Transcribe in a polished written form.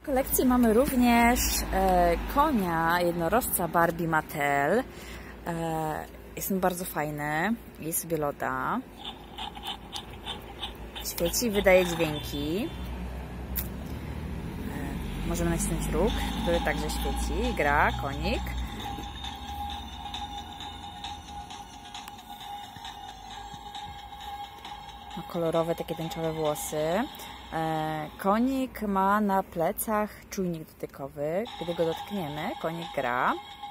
W kolekcji mamy również konia jednorożca Barbie Mattel. Jest on bardzo fajny. Je sobie loda. Świeci i wydaje dźwięki. Możemy nacisnąć róg, który także świeci. Gra konik. Ma kolorowe, takie tęczowe włosy. Konik ma na plecach czujnik dotykowy. Gdy go dotkniemy, konik gra.